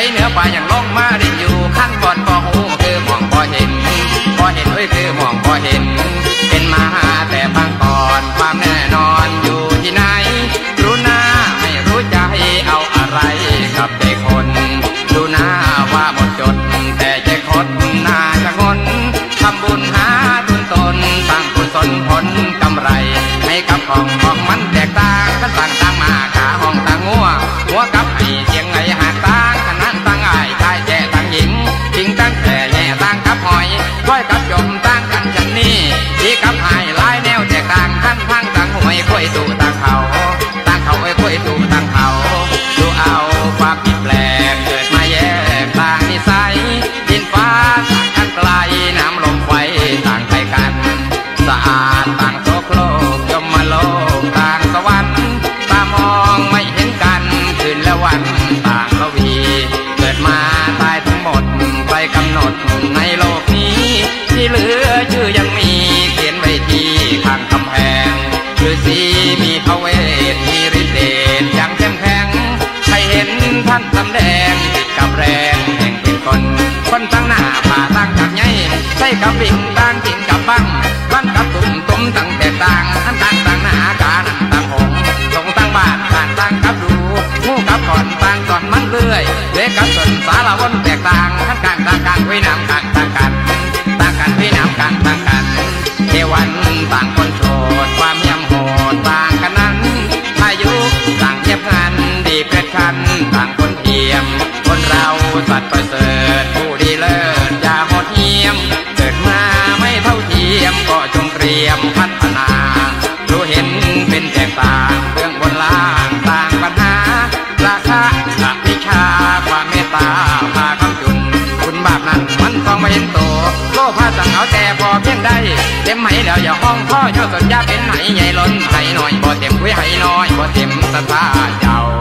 เหนือป่ายังลงมาดินอยู่ขั้นบอนก็หูคือมองก็เห็นเอ้ยคือมองก็เห็นเป็นมาแต่บางก่อนความแน่นอนอยู่ที่ไหนรู้หน้าไม่รู้ใจเอาอะไรกับเด็กคนดูหน้าว่าหมดจดแต่ใจคนน่าจะงนทำบุญหาทุนตนสร้างกุศลผลกำไรให้กับของมันแตกต่างกันต่างมาขาห้องต่างงัวหัวกับไอเสียงไอหาต่างขนาดต่างไอชายแก่ต่างหญิงจริงตั้งแต่แง่ต่างกับหอยก้อยกับจมต่างกันฉันนี่ที่กับไอลายแนวแตกต่างทั้งต่างหวยคุยตู่ต่างเขาไอ้คุยตู่ต่างเขาดูเอาความผิดแปลกเกิดมาแยกต่างนิสัยดินฟ้าต่างกันไกลน้ำลมไฟต่างใจกันสะอาดต่างโสโครกยมมาโลกต่างสวรรค์ตามองไม่เห็นกันคืนและวันต่างละวีเกิดมาตายทั้งหมดไปกำหนดในโลกนี้ที่เหลือชื่อยังมีเขียนไว้ที่ข้างกำแพงฤาษีมีพระเวทมีฤทธิ์เดชอย่างเข้มแข็งใครเห็นท่านสำแดงติดกับแรงแห่งเป็นคนตั้งหน้าผ่าตั้งกับไงใช่กับบิ่งตั้งกินกับบังบ้านกับตุ่มตั้งแต่ต่างอันต่างหน้ากานังต่างหงตรงตั้งบ้านต่างกับดูงูกับก่อนต่างก่อนมันเลื่อยเล็กกับส่วนสารวนแตกต่างทั้งต่างไว้น้ำต่างกันไว้น้ำต่างกันเทวันต่างคนโฉดความยำโหดต่างกันนั้นอายุต่างเทียบกันดีเกิดขันต่างคนเทียมคนเราสัตว์ประเสริฐผู้ดีเลิศอย่าโหดเหี้ยมเกิดมาไม่เท่าเทียมก็จงเตรียมพัฒนารู้เห็นเป็นแตกต่างเรื่องบนล่างต่างปัญหาราคะอวิชชาความเมตตาพาคำจุนคุณบาปนั้นมันต้องไม่เห็นโตโลภะสั่งเอาแต่พอเพียงได้เต็มไหแล้วอย่าห้องพ่อย่อสนยาเป็นไหใหญ่ล้นไหหน่อยบ่เต็มคุยไหน้อยบ่เต็มสตาเจ้า